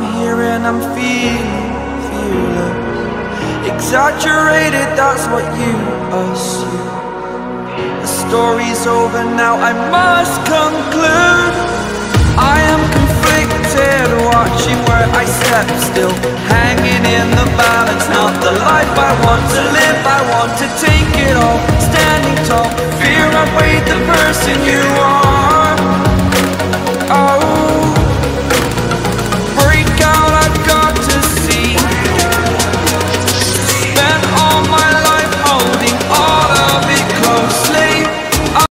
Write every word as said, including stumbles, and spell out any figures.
here and I'm feeling fearless. Exaggerated, that's what you assume. The story's over now, I must conclude. I am conflicted, watching where I step still, hanging in the balance. Not the life I want to live, I want to take it all.